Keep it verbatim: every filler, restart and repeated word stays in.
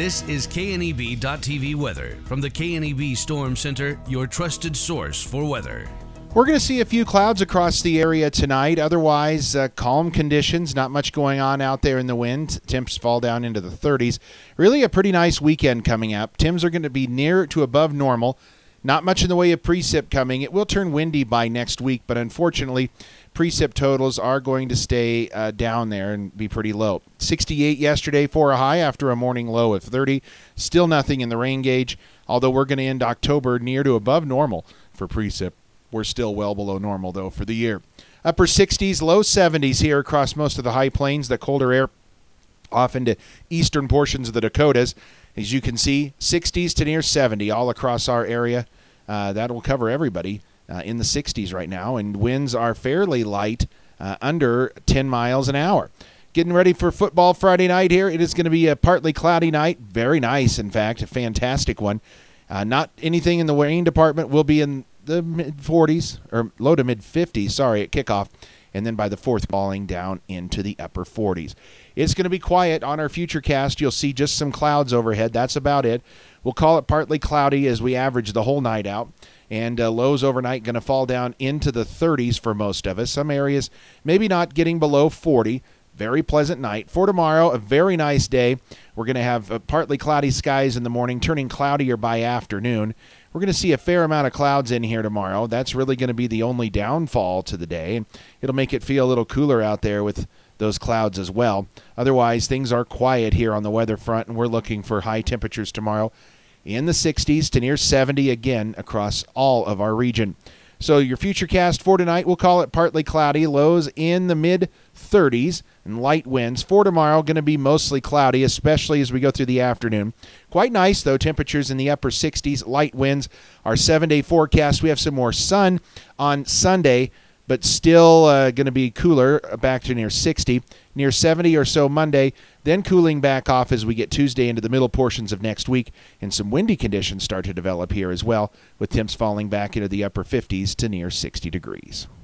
This is K N E B dot T V weather from the K N E B Storm Center, your trusted source for weather. We're going to see a few clouds across the area tonight. Otherwise, uh, calm conditions, not much going on out there in the wind. Temps fall down into the thirties. Really a pretty nice weekend coming up. Temps are going to be near to above normal. Not much in the way of precip coming. It will turn windy by next week, but unfortunately, precip totals are going to stay uh, down there and be pretty low. sixty-eight yesterday for a high after a morning low of thirty. Still nothing in the rain gauge, although we're going to end October near to above normal for precip. We're still well below normal, though, for the year. Upper sixties, low seventies here across most of the high plains. The colder air off into eastern portions of the Dakotas. As you can see, sixties to near seventy all across our area. Uh, that will cover everybody uh, in the sixties right now. And winds are fairly light, uh, under ten miles an hour. Getting ready for football Friday night here. It is going to be a partly cloudy night. Very nice, in fact. A fantastic one. Uh, not anything in the rain department. Will be in the mid forties, or low to mid fifties, sorry, at kickoff. And then by the fourth, falling down into the upper forties. It's going to be quiet on our future cast. You'll see just some clouds overhead. That's about it. We'll call it partly cloudy as we average the whole night out. And uh, lows overnight going to fall down into the thirties for most of us. Some areas maybe not getting below forty. Very pleasant night. For tomorrow, a very nice day. We're going to have uh, partly cloudy skies in the morning, turning cloudier by afternoon. We're going to see a fair amount of clouds in here tomorrow. That's really going to be the only downfall to the day. It'll make it feel a little cooler out there with those clouds as well. Otherwise, things are quiet here on the weather front, and we're looking for high temperatures tomorrow in the sixties to near seventy again across all of our region. So your future cast for tonight, we'll call it partly cloudy, lows in the mid thirties and light winds. For tomorrow, going to be mostly cloudy, especially as we go through the afternoon. Quite nice, though, temperatures in the upper sixties, light winds. Our seven-day forecast, we have some more sun on Sunday, but still uh, going to be cooler, back to near sixty, near seventy or so Monday, then cooling back off as we get Tuesday into the middle portions of next week, and some windy conditions start to develop here as well, with temps falling back into the upper fifties to near sixty degrees.